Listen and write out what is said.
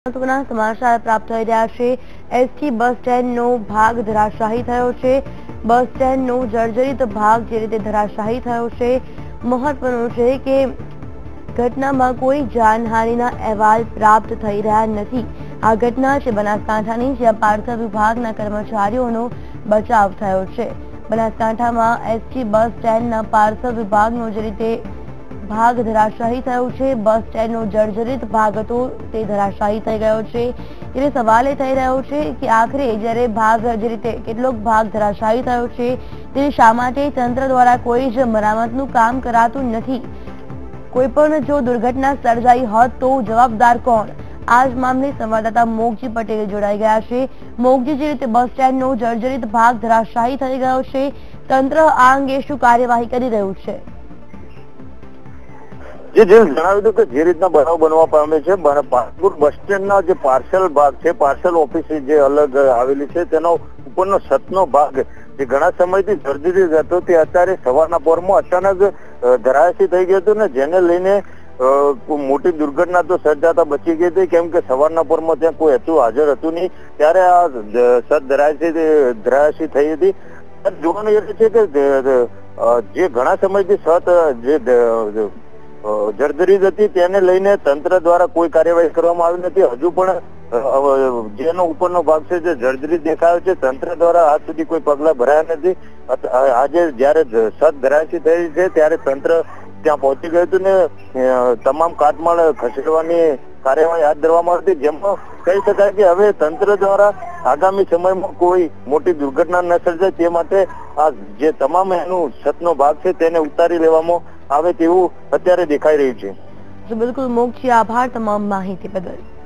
મહત્વના સમાચાર પ્રાપ્ત થઈ રહ્યા છે। એસટી બસ સ્ટેન્ડનો ભાગ ધરાશાયી થયો છે। બસ સ્ટેન્ડનો જર્જરિત ભાગ જે રીતે ધરાશાયી થયો છે। મહત્વનું છે કે ઘટનામાં કોઈ જાનહાનિના અહેવાલ પ્રાપ્ત થઈ રહ્યા નથી। આ ઘટના છે બનાસકાંઠાની, જ્યાં પાર્સલ વિભાગના કર્મચારીઓનો બચાવ થયો છે। બનાસકાંઠામાં એસટી બસ સ્ટેન્ડના પાર્સલ વિભાગનો જે રીતે ભાગ ધરાશાયી થયો છે, બસ સ્ટેન્ડનો જર્જરિત ભાગ હતો તે ધરાશાયી થઈ ગયો છે। એટલે સવાલ એ થઈ રહ્યો છે કે આખરે જ્યારે ભાગ જે રીતે કેટલોક ભાગ ધરાશાયી થયો છે તે શા માટે તંત્ર દ્વારા કોઈ જ મરામતનું કામ કરાતું નથી? કોઈ પણ જો દુર્ઘટના સર્જાઈ હોત તો જવાબદાર કોણ? આ જ મામલે સંવાદદાતા મોગજી પટેલ જોડાઈ ગયા છે। મોગજી, જે રીતે બસ સ્ટેન્ડનો જર્જરિત ભાગ ધરાશાયી થઈ ગયો છે, તંત્ર આ અંગે શું કાર્યવાહી કરી રહ્યું છે? જે જણાવ્યું હતું કે જે રીતના બનાવ બનવા પામે છે, પાલનપુર બસ સ્ટેન્ડના જે પાર્સલ ભાગ છે, પાર્સલ ઓફિસ જે અલગ આવેલી છે, તેનો ઉપરનો છતનો ભાગ જે ઘણા સમયથી જર્જરિત હતો તે અત્યારે સવારના પોરમાં અચાનક ધરાશાયી થઈ ગયો હતો ને જેને લઈને મોટી દુર્ઘટના તો સર્જાતા બચી ગઈ હતી, કેમ કે સવારના પોરમાં ત્યાં કોઈ હતું હાજર હતું નહીં, ત્યારે આ છત ધરાશાયી થઈ હતી। જોવાનું એ છે કે જે ઘણા સમયથી છત જે જર્જરિત હતી તેને લઈને તંત્ર દ્વારા કોઈ કાર્યવાહી કરવામાં આવી નથી। હજુ પણ જેનો ઉપરનો ભાગ છે જે જર્જરિત દેખાયો છે, તંત્ર દ્વારા આજ સુધી કોઈ પગલા ભરાયા નથી। આજે જયારે છત ધરાશાયી થઈ છે ત્યારે તંત્ર ત્યાં પહોંચી ગયું હતું ને તમામ કાટમાળ ખસેડવાની કાર્યવાહી હાથ ધરવામાં આવી હતી, જેમાં કહી શકાય કે હવે તંત્ર દ્વારા આગામી સમયમાં કોઈ મોટી દુર્ઘટના ન સર્જાય તે માટે આ જે તમામ એનું છતનો ભાગ છે તેને ઉતારી લેવામાં આવે તેવું અત્યારે દેખાઈ રહ્યું છે। બિલકુલ મોગજી, આભાર તમામ માહિતી બદલ।